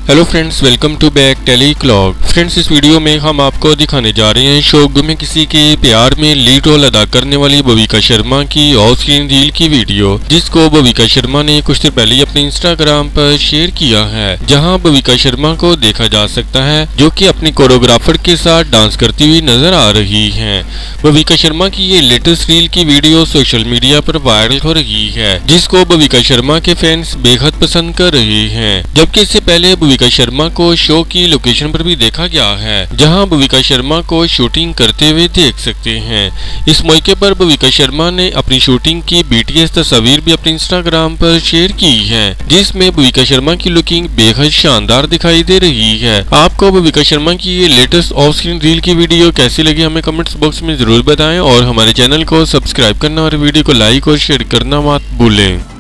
Hello friends, welcome to back teleclock. Friends, इस video में हम आपको दिखाने जा रहे हैं शोग में किसी के प्यार में लीड रोल अदा करने वाली बबीका शर्मा की ऑफ स्क्रीन रील की वीडियो, जिसको बबीका शर्मा ने कुछ देर पहले अपने इंस्टाग्राम पर शेयर किया है, जहां बबीका शर्मा को देखा जा सकता है जो कि अपने कोरियोग्राफर के साथ डांस करती हुई नजर आ रही हैं। बबीका शर्मा की ये लेटेस्ट रील की वीडियो सोशल मीडिया पर वायरल हो रही है, जिसको बबीका शर्मा के फैंस बेहद पसंद कर रहे हैं। जबकि इससे पहले बबीका शर्मा को शो की लोकेशन पर भी देखा गया है, जहां बबीका शर्मा को शूटिंग करते हुए देख सकते हैं। इस मौके पर बबीका शर्मा ने अपनी शूटिंग की BTS तस्वीर भी अपने इंस्टाग्राम पर शेयर की है, जिसमें बबीका शर्मा की लुकिंग बेहद शानदार दिखाई दे रही है। आपको बबीका शर्मा की ये लेटेस्ट ऑफ स्क्रीन रील की वीडियो कैसी लगी हमें कमेंट्स बॉक्स में जरूर बताएं और हमारे चैनल को सब्सक्राइब करना और वीडियो को लाइक और शेयर करना मत भूलें।